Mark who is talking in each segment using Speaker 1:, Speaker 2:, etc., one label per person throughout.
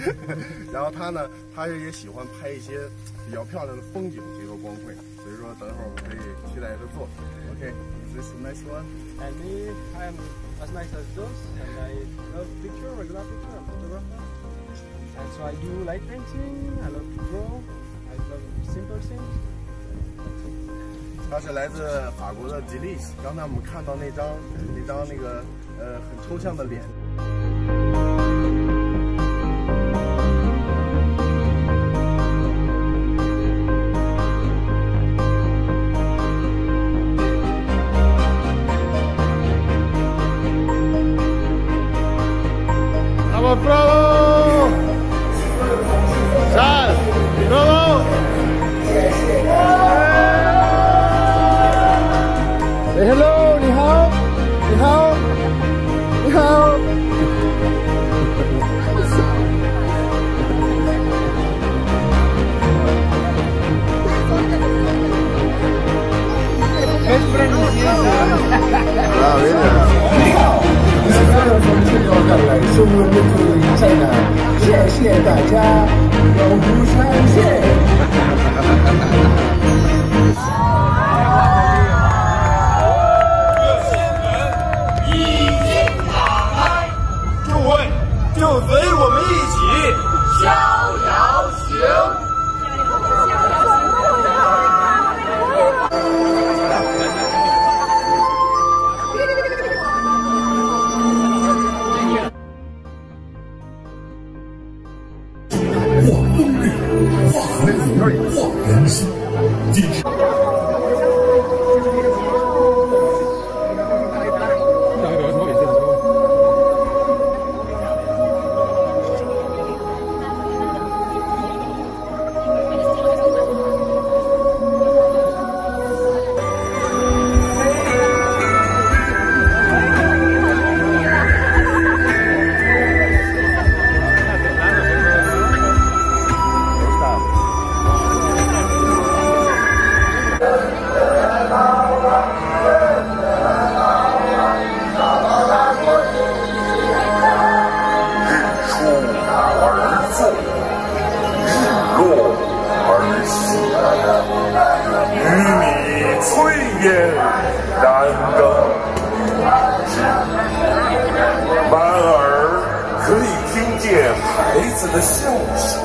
Speaker 1: 然后他呢，他也喜欢拍一些比较漂亮的风景结合光绘，所以说等会儿我们可以期待着做。OK, is this a nice one?
Speaker 2: And me, I'm as nice as those, and I love picture, regular picture, I'm a photographer. And so I do light painting, I love to draw, I love simple things.
Speaker 1: 他是来自法国的吉利斯，刚才我们看到那张那个很抽象的脸。Bravo! Sal! Bravo! Say hello, 你好，你好，你好。你好。从青岛赶来，收入不足在哪？谢谢大家，永不相见。新门已经打开，诸位就随我们一起逍遥行。人生，孩子的笑声。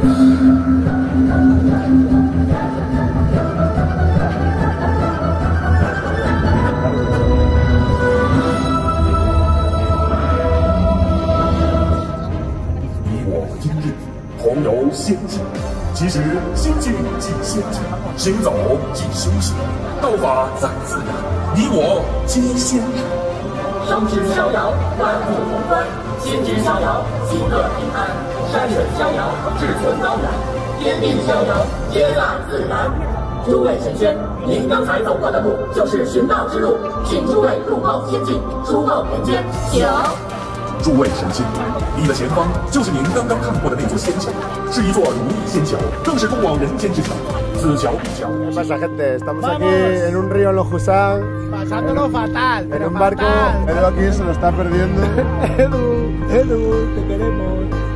Speaker 3: 同游仙境，其实心境即仙境，行走即修行，道法在自然，你我皆仙人。
Speaker 4: 生之逍遥，万物同欢；心之逍遥，喜乐平安；山水逍遥，志存高远；天地逍遥，皆在自然。诸位神仙，您刚才走过的路就是寻道之路，请诸位入报仙境，出报人间。请。
Speaker 3: 诸位神仙，你的前方就是您刚刚看过的那座仙桥，是一座如意仙桥，更是通往人间之桥。此桥必桥。
Speaker 1: ¿Qué pasa, gente? Estamos aquí en un río en Longhushan.
Speaker 5: Pasándolo fatal.
Speaker 1: En un barco. Edu aquí se lo está perdiendo.
Speaker 5: Edu, te queremos.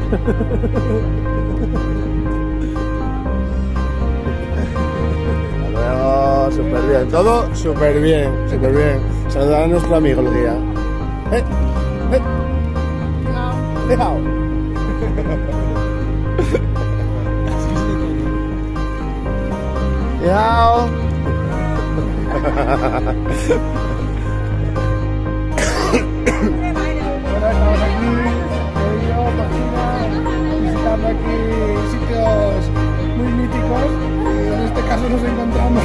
Speaker 1: Hasta luego, súper bien. Todo súper bien, súper bien. Saludar a nuestro amigo el guía. Chao. Chao.
Speaker 5: Bueno, estamos aquí, visitando aquí sitios muy míticos y en este caso nos encontramos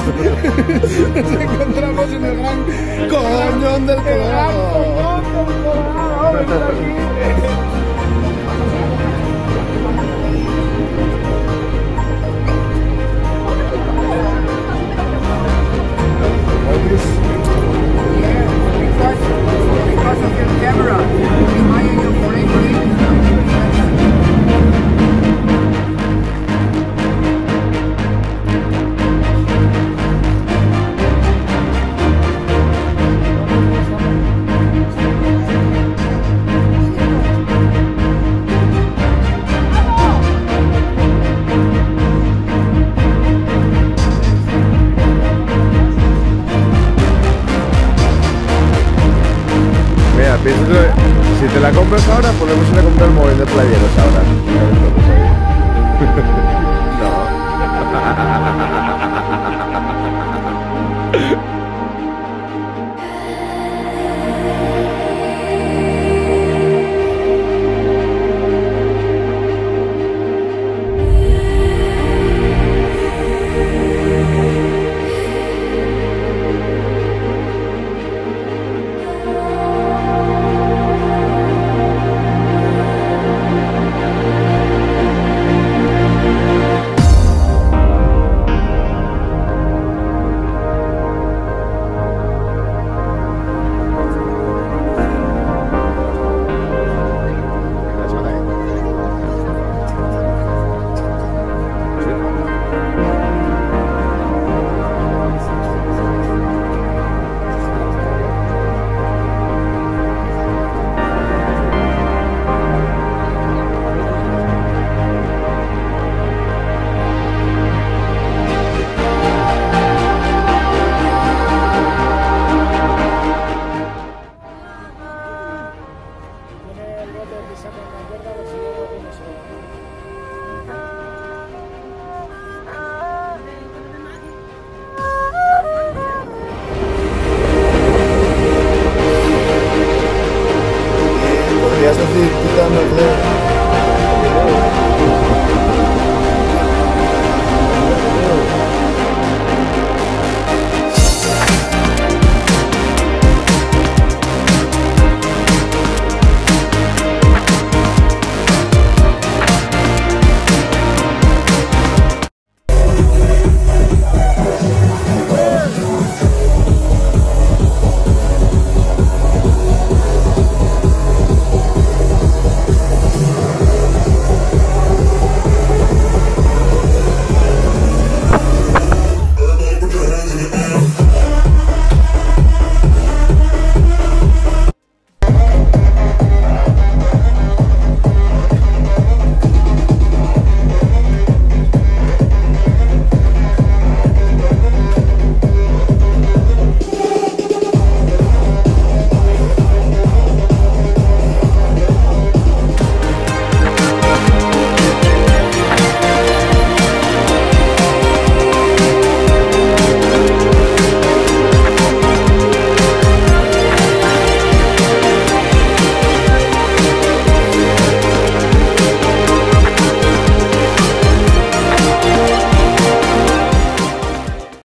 Speaker 5: en el gran
Speaker 1: Coñón del Colorado.
Speaker 5: Because of your camera, admire you forever.
Speaker 1: Si te la compras ahora, podemos ir a comprar el móvil de playeros ahora. No. Podrías decir, quítame el dedo.